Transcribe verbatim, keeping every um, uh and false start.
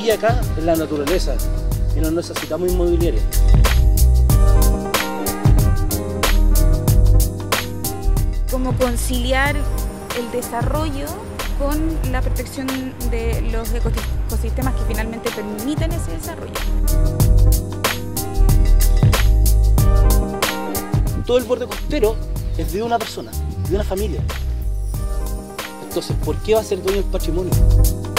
hay acá es la naturaleza y no necesitamos inmobiliaria. Cómo conciliar el desarrollo con la protección de los ecosistemas que finalmente permiten ese desarrollo. Todo el borde costero es de una persona, de una familia. Entonces, ¿por qué va a ser dueño del patrimonio?